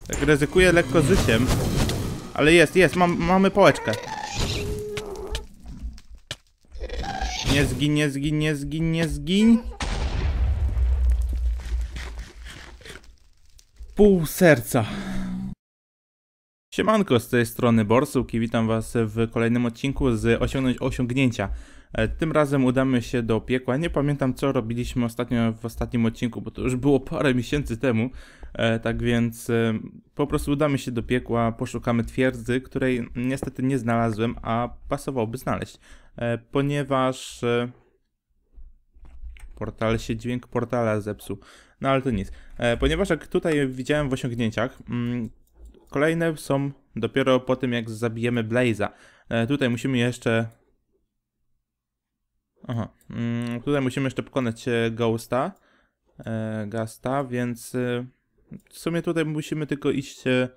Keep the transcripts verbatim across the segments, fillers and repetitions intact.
Tak ryzykuję lekko życiem. Ale jest, jest, mam, mamy pałeczkę. Nie zgiń, nie zgiń, nie zgiń, nie zgiń. Pół serca. Siemanko, z tej strony Borsuk i witam was w kolejnym odcinku z osiągnąć osiągnięcia. Tym razem udamy się do piekła. Nie pamiętam, co robiliśmy ostatnio w ostatnim odcinku, bo to już było parę miesięcy temu. Tak więc po prostu udamy się do piekła, poszukamy twierdzy, której niestety nie znalazłem, a pasowałoby znaleźć. Ponieważ portal się, dźwięk portala zepsuł. No ale to nic. Ponieważ jak tutaj widziałem w osiągnięciach, kolejne są dopiero po tym, jak zabijemy Blaze'a. E, tutaj musimy jeszcze... Aha. Mm, tutaj musimy jeszcze pokonać e, Ghosta. E, Gasta, więc... E, w sumie tutaj musimy tylko iść... E,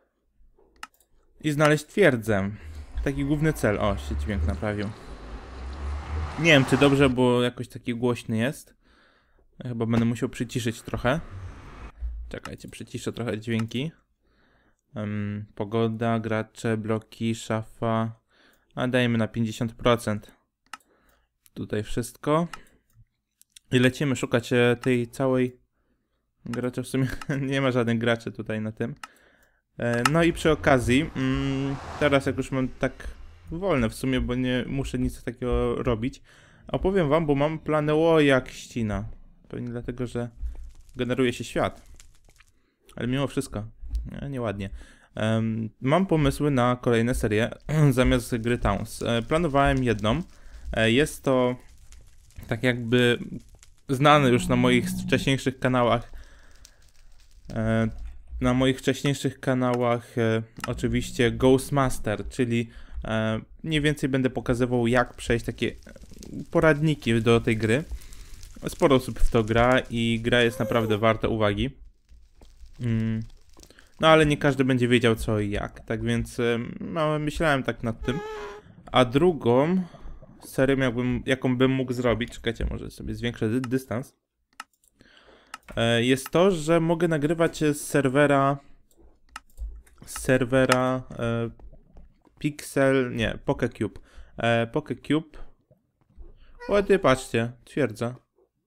I znaleźć twierdzę. Taki główny cel. O, się dźwięk naprawił. Nie wiem, czy dobrze, bo jakoś taki głośny jest. Ja chyba będę musiał przyciszyć trochę. Czekajcie, przyciszę trochę dźwięki. Um, pogoda, gracze, bloki, szafa. A dajemy na pięćdziesiąt procent. Tutaj wszystko. I lecimy szukać e, tej całej... Gracze w sumie nie ma żadnych graczy tutaj na tym. E, no i przy okazji, mm, teraz jak już mam tak wolne w sumie, bo nie muszę nic takiego robić, opowiem wam, bo mam plany, o jak ścina. Pewnie dlatego, że generuje się świat. Ale mimo wszystko. Nie, nieładnie. Um, mam pomysły na kolejne serie zamiast gry Towns. E, planowałem jedną. E, jest to tak jakby znany już na moich wcześniejszych kanałach. E, na moich wcześniejszych kanałach e, oczywiście Ghostmaster, czyli e, mniej więcej będę pokazywał, jak przejść takie poradniki do tej gry. Sporo osób w to gra i gra jest naprawdę warta uwagi. Mm. No ale nie każdy będzie wiedział co i jak, tak więc no, myślałem tak nad tym. A drugą serią, jakbym, jaką bym mógł zrobić, czekajcie, może sobie zwiększę dy dystans, e, jest to, że mogę nagrywać z serwera z serwera e, Pixel, nie, PokeCube. E, PokeCube. O ty, patrzcie, twierdza.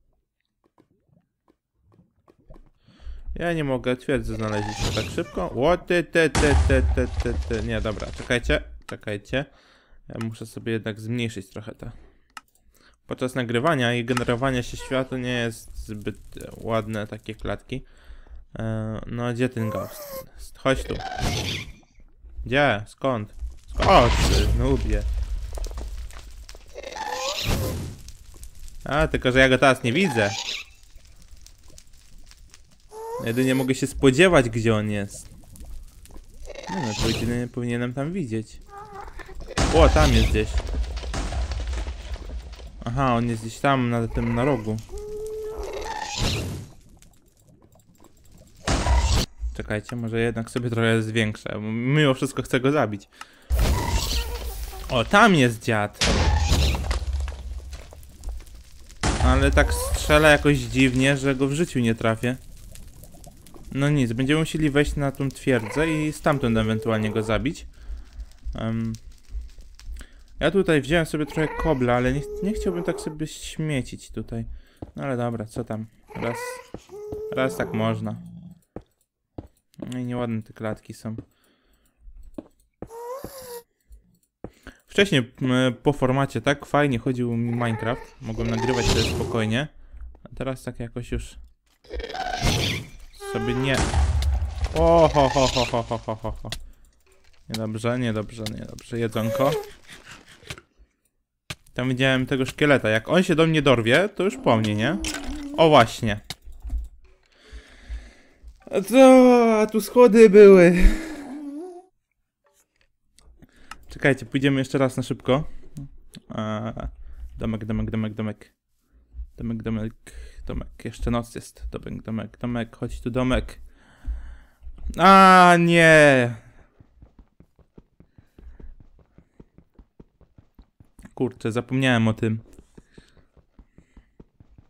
Ja nie mogę twierdzę znaleźć tak szybko. O ty, ty, ty, ty, ty, ty, ty. Nie, dobra, czekajcie, czekajcie. Ja muszę sobie jednak zmniejszyć trochę to. Podczas nagrywania i generowania się świata nie jest zbyt ładne takie klatki. Eee, no, gdzie ten ghost? Chodź tu. Gdzie? Skąd? Skąd? Ty, nubie. A, tylko że ja go teraz nie widzę. Jedynie mogę się spodziewać, gdzie on jest. No, no to jedynie powinienem tam widzieć. O, tam jest gdzieś. Aha, on jest gdzieś tam, na tym, na rogu. Czekajcie, może jednak sobie trochę zwiększę, bo mimo wszystko chcę go zabić. O, tam jest dziad. Ale tak strzela jakoś dziwnie, że go w życiu nie trafię. No nic, będziemy musieli wejść na tą twierdzę i stamtąd ewentualnie go zabić. Um, ja tutaj wziąłem sobie trochę kobla, ale nie, nie chciałbym tak sobie śmiecić tutaj. No ale dobra, co tam? Raz, raz tak można. No i nieładne te klatki są. Wcześniej po formacie tak fajnie chodził mi Minecraft. Mogłem nagrywać sobie spokojnie. A teraz tak jakoś już... sobie nie... O, ho, ho, ho, ho, ho, ho, ho, ho. Niedobrze, niedobrze, niedobrze. Jedzonko. Tam widziałem tego szkieleta. Jak on się do mnie dorwie, to już po mnie, nie? O, właśnie. A co? A tu schody były. Czekajcie, pójdziemy jeszcze raz na szybko. A, domek, domek, domek, domek. Domek, domek, domek. Jeszcze noc jest. Domek, domek, domek. Chodź tu, domek. A nie. Kurczę, zapomniałem o tym.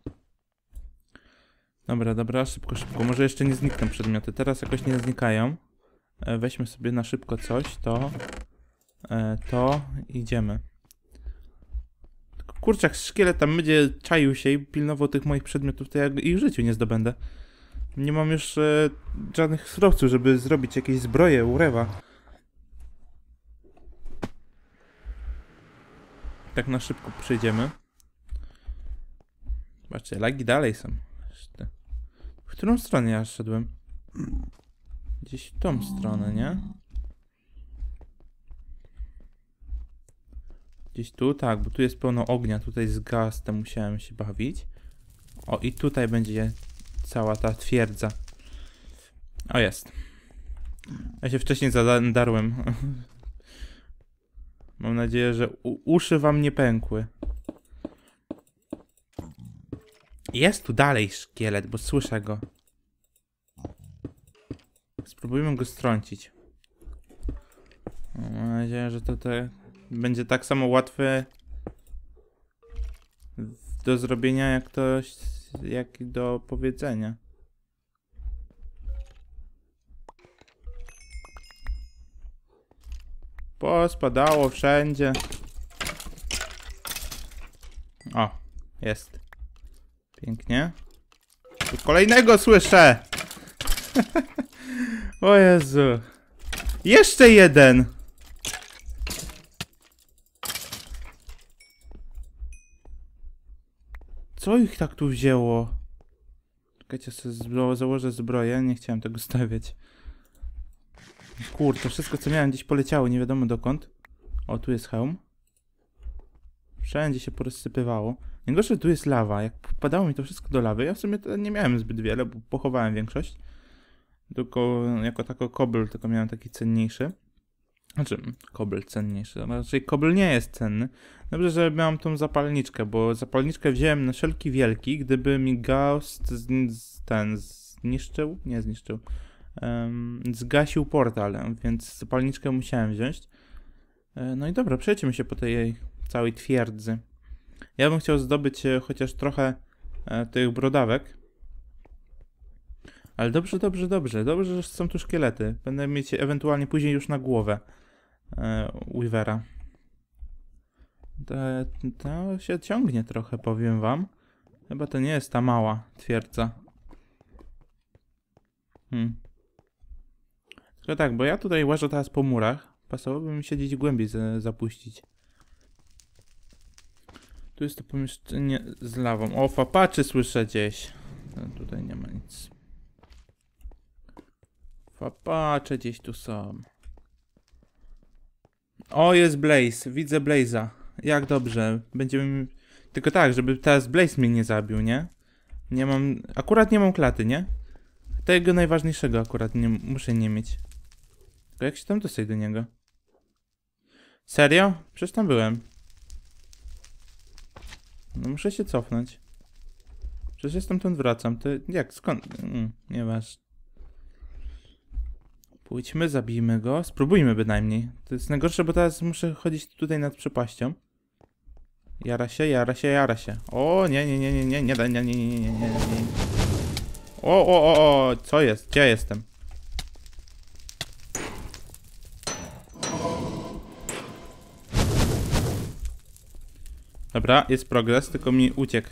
Dobra, dobra, szybko, szybko. Może jeszcze nie znikną przedmioty. Teraz jakoś nie znikają. E, weźmy sobie na szybko coś, to... E, to... idziemy. Tylko kurczak, szkielet tam będzie czaił się i pilnował tych moich przedmiotów, to ja ich w życiu nie zdobędę. Nie mam już e, żadnych surowców, żeby zrobić jakieś zbroje, urewa. Tak na szybko przejdziemy. Zobaczcie, lagi dalej są. W którą stronę ja szedłem? Gdzieś w tą stronę, nie? Gdzieś tu? Tak, bo tu jest pełno ognia. Tutaj z gastem musiałem się bawić. O, i tutaj będzie cała ta twierdza. O, jest. Ja się wcześniej zadarłem. Mam nadzieję, że uszy wam nie pękły. Jest tu dalej szkielet, bo słyszę go. Spróbujmy go strącić. Mam nadzieję, że to, to będzie tak samo łatwe do zrobienia jak to, jak i do powiedzenia. Pospadało wszędzie. O, jest. Pięknie. Tu kolejnego słyszę! O Jezu. Jeszcze jeden! Co ich tak tu wzięło? Czekajcie, sobie założę zbroję. Nie chciałem tego stawiać. Kurde, wszystko co miałem gdzieś poleciało, nie wiadomo dokąd. O, tu jest hełm. Wszędzie się porozsypywało. Najgorsze, że tu jest lawa. Jak padało mi to wszystko do lawy, ja w sumie to nie miałem zbyt wiele, bo pochowałem większość. Tylko jako tako kobel, tylko miałem taki cenniejszy. Znaczy, kobel cenniejszy. Raczej kobel nie jest cenny. Dobrze, że miałem tą zapalniczkę, bo zapalniczkę wziąłem na wszelki wielki, gdyby mi Ghost z, z, ten zniszczył, nie zniszczył, um, zgasił portal, więc zapalniczkę musiałem wziąć. E, no i dobra, przejdźmy się po tej całej twierdzy. Ja bym chciał zdobyć e, chociaż trochę e, tych brodawek. Ale dobrze, dobrze, dobrze. Dobrze, że są tu szkielety. Będę mieć ewentualnie później już na głowę e, Weavera. To, to się ciągnie trochę, powiem wam. Chyba to nie jest ta mała twierdza. Hmm. Tylko tak, bo ja tutaj łażę teraz po murach. Pasowałoby mi się gdzieś głębiej z, zapuścić. Tu jest to pomieszczenie z lawą. O, fapaczy słyszę gdzieś. No, tutaj nie ma nic. Fapacze gdzieś tu są. O, jest Blaze. Widzę Blaze'a. Jak dobrze. Będziemy... Tylko tak, żeby teraz Blaze mnie nie zabił, nie? Nie mam... Akurat nie mam klaty, nie? Tego najważniejszego akurat nie... muszę nie mieć. Tylko jak się tam dostać do niego? Serio? Przecież tam byłem. No muszę się cofnąć. Przecież ja stamtąd wracam. To jak? Skąd? Mm, nieważne. Pójdźmy, zabijmy go. Spróbujmy bynajmniej. To jest najgorsze, bo teraz muszę chodzić tutaj nad przepaścią. Jara się, jara się, jara się. O, nie, nie, nie, nie, nie, nie, nie, nie, nie, nie, nie, nie. O, o, o, o, co jest? Gdzie jestem? Dobra, jest progres, tylko mi uciekł.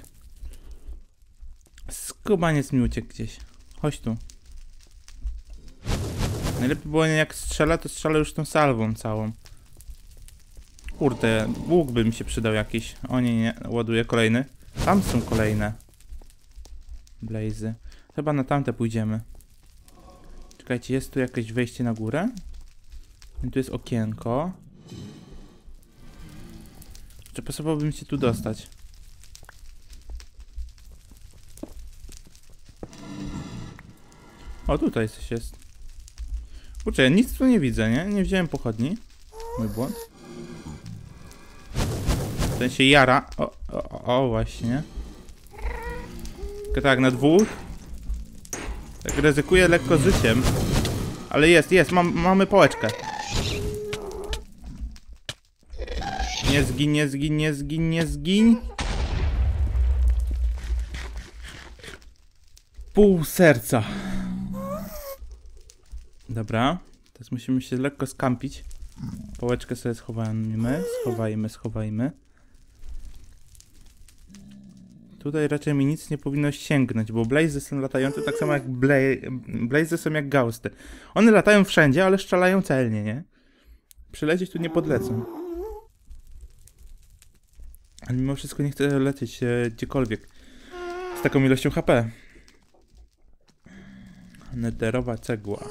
Skubaniec mi uciekł gdzieś. Chodź tu. Najlepiej było, jak strzela, to strzela już tą salwą całą. Kurde, łuk by mi się przydał jakiś. O nie, nie, ładuję kolejny. Tam są kolejne blazy. Chyba na tamte pójdziemy. Czekajcie, jest tu jakieś wejście na górę? I tu jest okienko. Czy pasowałoby mi się tu dostać? O, tutaj coś jest. Kurczę, ja nic tu nie widzę, nie? Nie wziąłem pochodni. Mój błąd. Ten się jara. O, o, o, właśnie. Tylko tak, na dwóch. Tak ryzykuję lekko życiem. Ale jest, jest, mam, mamy pałeczkę. Nie zgiń, nie zgiń, nie zgiń, nie zgiń. Pół serca. Dobra. Teraz musimy się lekko skampić. Pałeczkę sobie schowajmy, schowajmy, schowajmy. Tutaj raczej mi nic nie powinno sięgnąć, bo blazy są latające tak samo jak bla blazy są jak ghosty. One latają wszędzie, ale strzelają celnie, nie? Przylecieć tu nie podlecą. Ale mimo wszystko nie chcę lecieć e, gdziekolwiek z taką ilością H P. Nederowa cegła.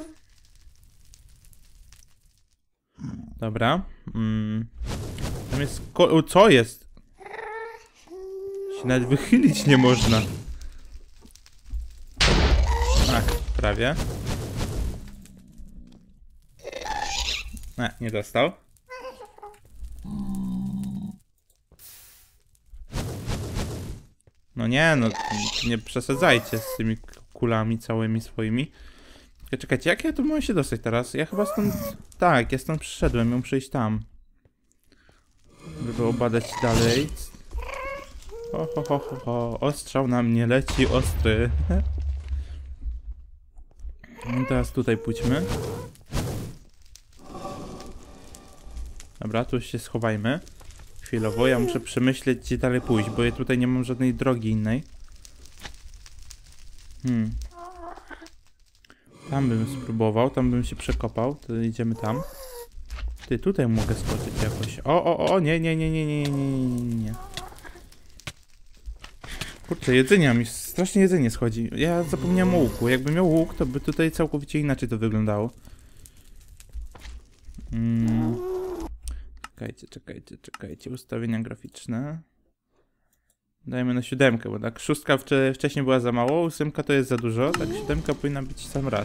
Dobra. Mm. Tam jest... Ko co jest? Się nawet wychylić nie można. Ach, prawie. Nie, nie dostał. No nie, no nie przesadzajcie z tymi kulami całymi swoimi. Czekajcie, jak ja tu mogę się dostać teraz? Ja chyba stąd... Tak, ja stąd przyszedłem, ją przejść tam. Żeby obadać dalej. Ho, ho, ho, ho, ho. Ostrzał na mnie leci, ostry. No teraz tutaj pójdźmy. Dobra, tu się schowajmy. Chwilowo, ja muszę przemyśleć, gdzie dalej pójść, bo ja tutaj nie mam żadnej drogi innej. Hmm. Tam bym spróbował, tam bym się przekopał, to idziemy tam. Ty, tutaj mogę skoczyć jakoś. O, o, o, nie, nie, nie, nie, nie, nie, nie, nie, nie. Kurczę, jedzenia mi, strasznie jedzenie schodzi. Ja zapomniałem o łuku. Jakbym miał łuk, to by tutaj całkowicie inaczej to wyglądało. Hmm. Czekajcie, czekajcie, czekajcie. Ustawienia graficzne. Dajmy na siódemkę, bo tak szóstka wcześniej była za mało, ósemka to jest za dużo, tak siódemka powinna być sam raz.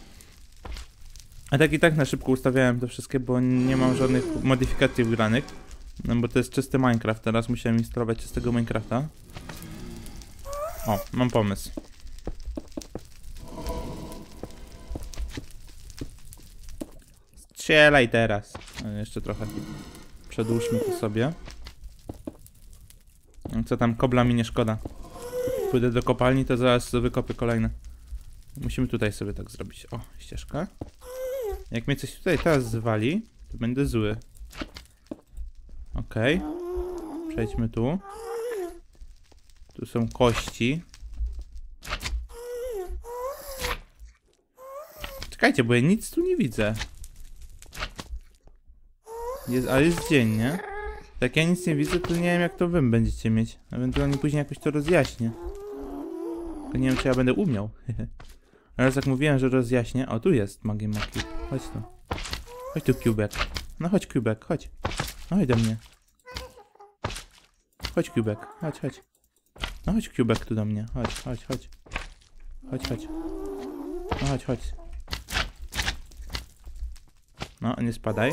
A tak i tak na szybko ustawiałem to wszystkie, bo nie mam żadnych modyfikacji wgranych. No bo to jest czysty Minecraft, teraz musiałem instalować czystego Minecrafta. O, mam pomysł. Strzelaj teraz. No, jeszcze trochę przedłużmy to sobie. Co tam, kobla mi nie szkoda. Pójdę do kopalni, to zaraz wykopię kolejne. Musimy tutaj sobie tak zrobić. O, ścieżka. Jak mnie coś tutaj teraz zwali, to będę zły. Okej. Okay. Przejdźmy tu. Tu są kości. Czekajcie, bo ja nic tu nie widzę. Jest, ale jest dzień, nie? Jak ja nic nie widzę, to nie wiem, jak to wy będziecie mieć. Ewentualnie później jakoś to rozjaśnię. Tylko nie wiem, czy ja będę umiał. Ale jak mówiłem, że rozjaśnię... O, tu jest Magie Maki. Chodź tu. Chodź tu, Kubek. No chodź, Kubek, chodź. No chodź do mnie. Chodź, Kubek, chodź, chodź. No chodź, Kubek, tu do mnie. Chodź, chodź, chodź. Chodź, chodź. No chodź, chodź. No, nie spadaj.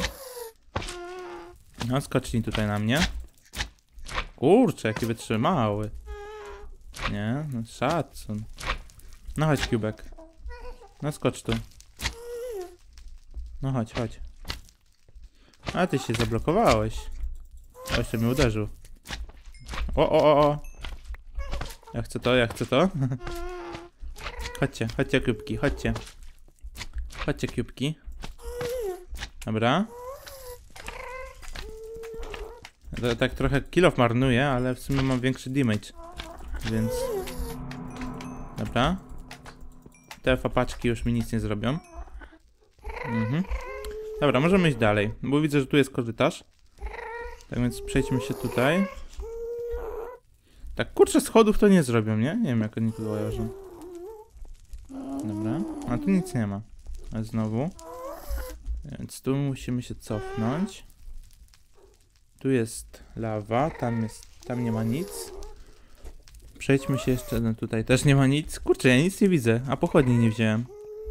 No, skocznij tutaj na mnie. Kurczę, jaki wytrzymały. Nie, no szacun. No chodź, Kubek. No skocz tu. No chodź, chodź. A ty się zablokowałeś. O, jeszcze mnie uderzył. O, o, o, o. Ja chcę to, ja chcę to. Chodźcie, chodźcie, kubki, chodźcie. Chodźcie, kubki. Dobra. To, tak trochę kill-off marnuję, ale w sumie mam większy damage. Więc... Dobra. Te fapaczki już mi nic nie zrobią. Mhm. Dobra, możemy iść dalej, bo widzę, że tu jest korytarz. Tak więc przejdźmy się tutaj. Tak, kurczę, schodów to nie zrobią, nie? Nie wiem, jak oni tu dołożą. Dobra, a tu nic nie ma. A znowu. Więc tu musimy się cofnąć. Tu jest lawa, tam jest, tam nie ma nic. Przejdźmy się jeszcze, no tutaj też nie ma nic. Kurczę, ja nic nie widzę, a pochodni nie wziąłem.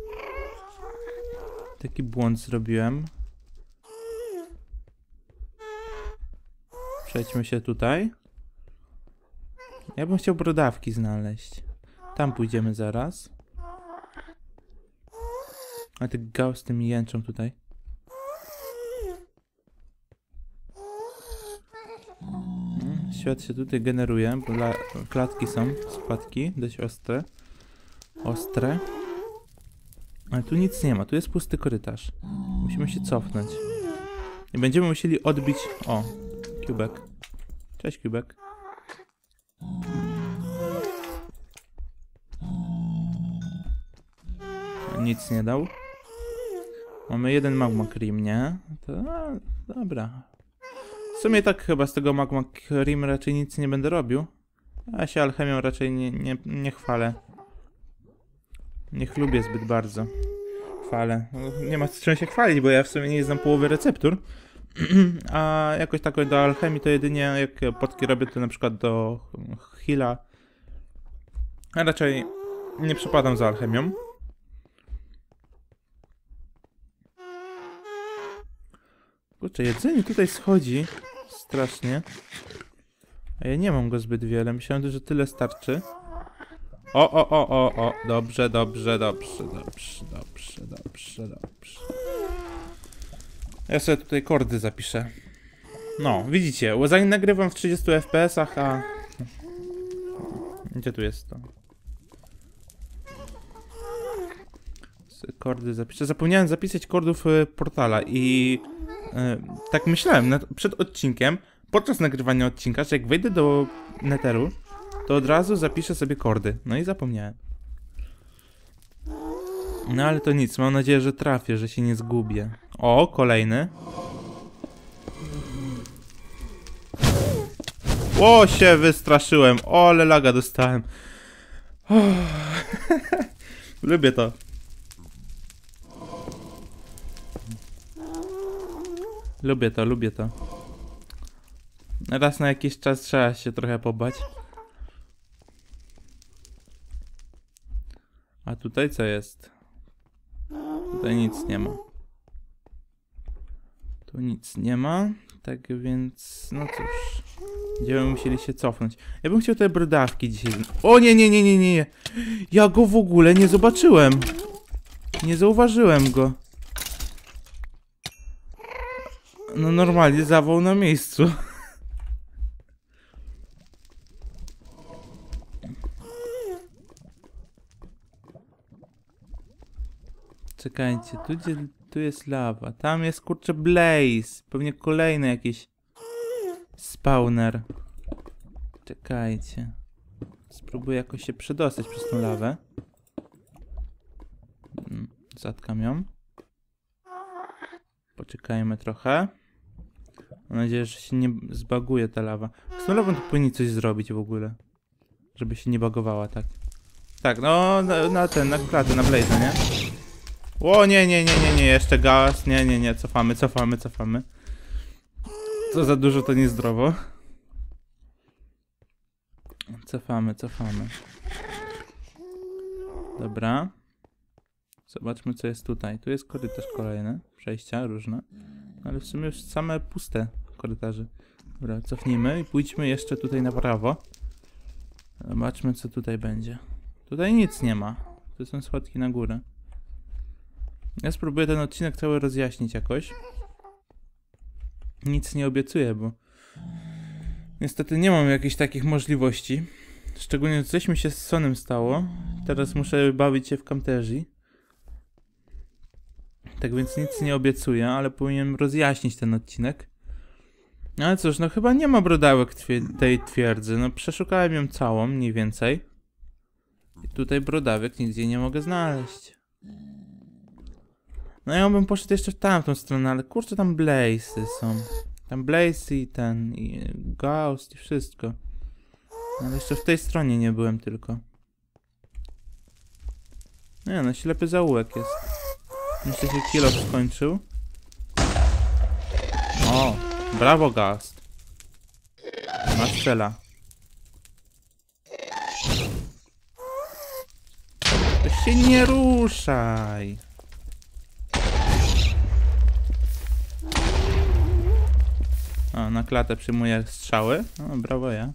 Taki błąd zrobiłem. Przejdźmy się tutaj. Ja bym chciał brodawki znaleźć. Tam pójdziemy zaraz. A te ghosty mi jęczą tutaj. Świat się tutaj generuje, bo la, klatki są, spadki, dość ostre. Ostre. Ale tu nic nie ma, tu jest pusty korytarz. Musimy się cofnąć. I będziemy musieli odbić... O, Kubek. Cześć, Kubek. Nic nie dał. Mamy jeden magma cream, nie? To, a, dobra. W sumie tak chyba z tego magma cream raczej nic nie będę robił. Ja się alchemią raczej nie, nie, nie chwalę. Nie chlubię zbyt bardzo. Chwalę. Nie ma z czym się chwalić, bo ja w sumie nie znam połowy receptur. A jakoś tak do alchemii to jedynie jak potki robię, to na przykład do heala. A raczej nie przepadam za alchemią. Kurczę, jedzenie tutaj schodzi strasznie. A ja nie mam go zbyt wiele. Myślałem, że tyle starczy. O, o, o, o, o. Dobrze, dobrze, dobrze, dobrze, dobrze, dobrze, dobrze. Ja sobie tutaj kordy zapiszę. No, widzicie, bo zanim nagrywam w trzydziestu F P S-ach, a... Gdzie tu jest to? Kordy zapiszę. Zapomniałem zapisać kordów y, portala i... Y, tak myślałem nad, przed odcinkiem, podczas nagrywania odcinka, że jak wejdę do netheru, to od razu zapiszę sobie kordy. No i zapomniałem. No ale to nic, mam nadzieję, że trafię, że się nie zgubię. O, kolejny. O, się wystraszyłem. O, ale laga dostałem. Oh. Lubię to. Lubię to, lubię to. Raz na jakiś czas trzeba się trochę pobać. A tutaj co jest? Tutaj nic nie ma. Tu nic nie ma. Tak więc, no cóż. Będziemy musieli się cofnąć. Ja bym chciał te brodawki dzisiaj... O nie, nie, nie, nie, nie, nie. Ja go w ogóle nie zobaczyłem. Nie zauważyłem go. No normalnie zawał na miejscu. Czekajcie, tu, gdzie, tu jest lawa. Tam jest kurczę blaze. Pewnie kolejny jakiś spawner. Czekajcie. Spróbuję jakoś się przedostać przez tą lawę. Zatkam ją. Poczekajmy trochę. Mam nadzieję, że się nie zbaguje ta lawa. Z tą lawą to powinni coś zrobić w ogóle. Żeby się nie bagowała, tak. Tak, no na, na ten, na klatę, na blaze, nie? O nie, nie, nie, nie, nie, jeszcze gaz. Nie, nie, nie, cofamy, cofamy, cofamy. Co za dużo, to niezdrowo. Cofamy, cofamy. Dobra. Zobaczmy, co jest tutaj. Tu jest korytarz kolejny. Przejścia różne. Ale w sumie już same puste korytarze. Dobra, cofnijmy i pójdźmy jeszcze tutaj na prawo. Zobaczmy, co tutaj będzie. Tutaj nic nie ma. Tu są schodki na górę. Ja spróbuję ten odcinek cały rozjaśnić jakoś. Nic nie obiecuję, bo niestety nie mam jakichś takich możliwości. Szczególnie coś mi się z Sonem stało. Teraz muszę bawić się w Camtasia. Tak więc nic nie obiecuję, ale powinienem rozjaśnić ten odcinek. Ale cóż, no chyba nie ma brodawek tej twierdzy. No przeszukałem ją całą, mniej więcej. I tutaj brodawek nigdzie nie mogę znaleźć. No ja bym poszedł jeszcze w tamtą stronę, ale kurczę, tam blaze'y są. Tam blaze'y i ten, i ghost i wszystko. No, ale jeszcze w tej stronie nie byłem tylko. Nie no, ślepy zaułek jest. Jeszcze się kilo skończył. O, brawo ghost. Masz cela. To się nie ruszaj. O, na klatę przyjmuję strzały. O, brawo ja.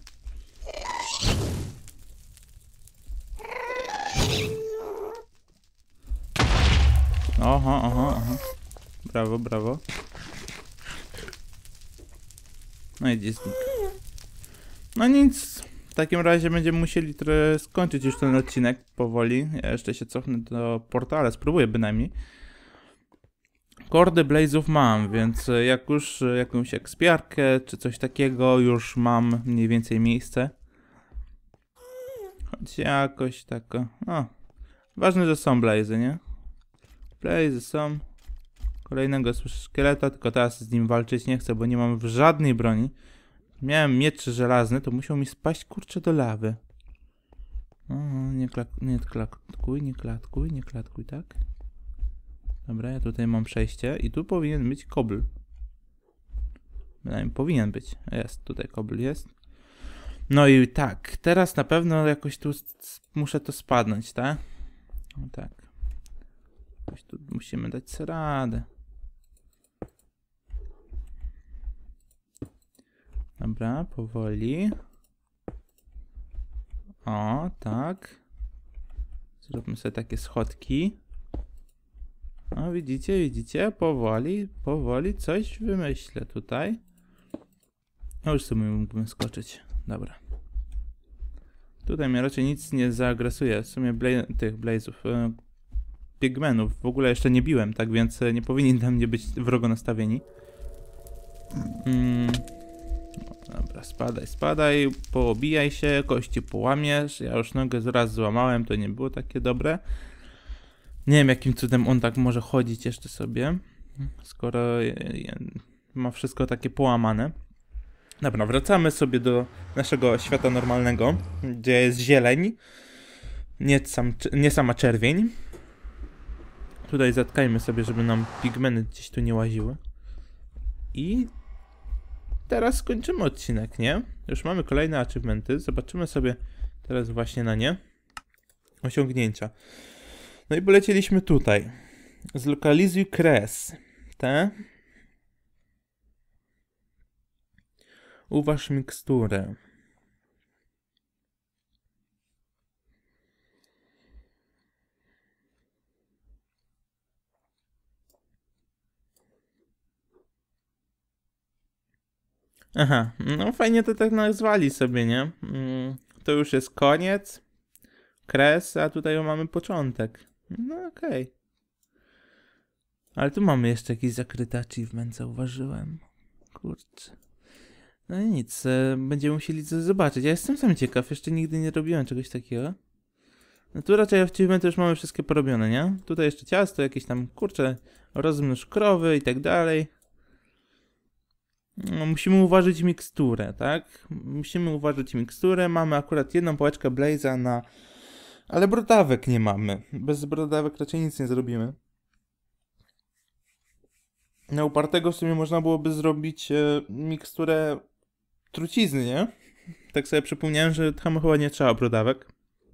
Oho, oho, oho. Brawo, brawo. No i gdzieś znik. No nic. takim razie będziemy musieli trochę skończyć już ten odcinek powoli. Ja jeszcze się cofnę do portala, spróbuję bynajmniej. Kordy Blaze'ów mam, więc jak już jakąś ekspiarkę czy coś takiego, już mam mniej więcej miejsce. Choć jakoś tak. O, ważne, że są Blaze'y, nie? Blaze'y są. Kolejnego słyszę szkieleta, tylko teraz z nim walczyć nie chcę, bo nie mam żadnej broni. Miałem miecz żelazny, to musiał mi spaść, kurczę, do lawy. O, nie, klak nie klatkuj, nie klatkuj, nie klatkuj, tak? Dobra, ja tutaj mam przejście i tu powinien być kobl. Bynajmniej powinien być. Jest, tutaj kobl jest. No i tak, teraz na pewno jakoś tu muszę to spadnąć, tak? No tak. Jakoś tu musimy dać sobie radę. Dobra, powoli. O, tak. Zróbmy sobie takie schodki. No widzicie, widzicie, powoli, powoli coś wymyślę tutaj. No już sobie mógłbym skoczyć. Dobra. Tutaj mnie raczej nic nie zaagresuje. W sumie bla tych Blaze'ów, e, pigmenów w ogóle jeszcze nie biłem, tak więc nie powinni na mnie być wrogo nastawieni. Mm. Dobra, spadaj, spadaj, poobijaj się, kości połamiesz. Ja już nogę raz złamałem, to nie było takie dobre. Nie wiem, jakim cudem on tak może chodzić jeszcze sobie, skoro ma wszystko takie połamane. Dobra, wracamy sobie do naszego świata normalnego, gdzie jest zieleń, nie, sam, nie sama czerwień. Tutaj zatkajmy sobie, żeby nam pigmeny gdzieś tu nie łaziły. I teraz skończymy odcinek, nie? Już mamy kolejne achievementy, zobaczymy sobie teraz właśnie na nie. Osiągnięcia. No i polecieliśmy tutaj. Zlokalizuj kres. Te. Uważ miksturę. Aha, no fajnie to tak nazwali sobie, nie? Mm, to już jest koniec. Kres, a tutaj mamy początek. No okej. Okay. Ale tu mamy jeszcze jakiś zakryty achievement, zauważyłem. Kurczę. No i nic, będziemy musieli coś zobaczyć. Ja jestem sam ciekaw, jeszcze nigdy nie robiłem czegoś takiego. No tu raczej achievementy już mamy wszystkie porobione, nie? Tutaj jeszcze ciasto, jakieś tam, kurczę, rozmnóż krowy i tak dalej. No, musimy uważać miksturę, tak? Musimy uważać miksturę. Mamy akurat jedną pałeczkę Blaze'a na... Ale brodawek nie mamy. Bez brodawek raczej nic nie zrobimy. Na upartego w sumie można byłoby zrobić e, miksturę trucizny, nie? Tak sobie przypomniałem, że tam chyba nie trzeba brodawek.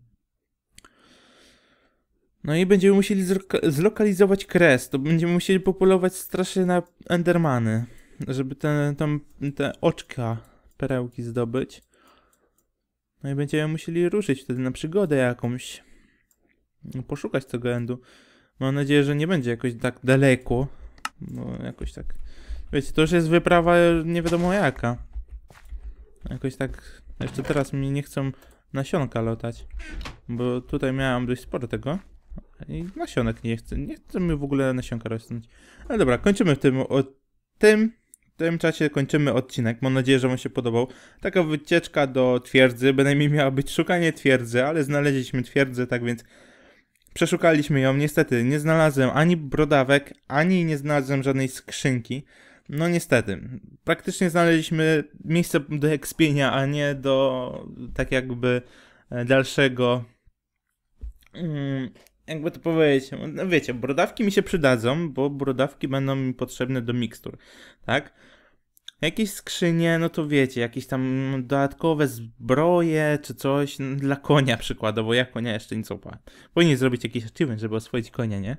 No i będziemy musieli zlokalizować kres. To będziemy musieli populować strasznie na endermany, żeby te, tam, te oczka perełki zdobyć. No i będziemy musieli ruszyć wtedy na przygodę jakąś. Poszukać tego endu. Mam nadzieję, że nie będzie jakoś tak daleko. No jakoś tak... Wiecie, to już jest wyprawa nie wiadomo jaka. Jakoś tak... Jeszcze teraz mi nie chcą nasionka lotać. Bo tutaj miałem dość sporo tego. I nasionek nie chcę. Nie chcę mi w ogóle nasionka rosnąć. Ale dobra, kończymy w tym... O tym... W tym czasie kończymy odcinek. Mam nadzieję, że wam się podobał. Taka wycieczka do twierdzy. Bynajmniej miała być szukanie twierdzy, ale znaleźliśmy twierdzę, tak więc przeszukaliśmy ją. Niestety nie znalazłem ani brodawek, ani nie znalazłem żadnej skrzynki. No niestety. Praktycznie znaleźliśmy miejsce do ekspienia, a nie do tak jakby dalszego... Hmm, jakby to powiedzieć, no wiecie, brodawki mi się przydadzą, bo brodawki będą mi potrzebne do mikstur, tak? Jakieś skrzynie, no to wiecie, jakieś tam dodatkowe zbroje, czy coś no, dla konia przykładowo, ja konia jeszcze nic opłat. Powinien zrobić jakiś achievement, żeby oswoić konia, nie?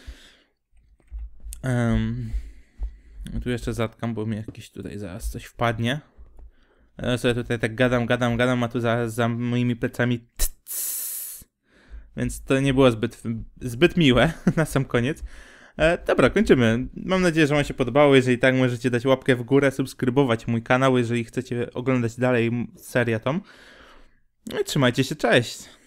Um, tu jeszcze zatkam, bo mi jakiś tutaj zaraz coś wpadnie. Ja sobie tutaj tak gadam, gadam, gadam, a tu za, za moimi plecami więc to nie było zbyt, zbyt miłe na sam koniec. E, dobra, kończymy. Mam nadzieję, że wam się podobało. Jeżeli tak, możecie dać łapkę w górę, subskrybować mój kanał, jeżeli chcecie oglądać dalej serię tą. No i trzymajcie się, cześć!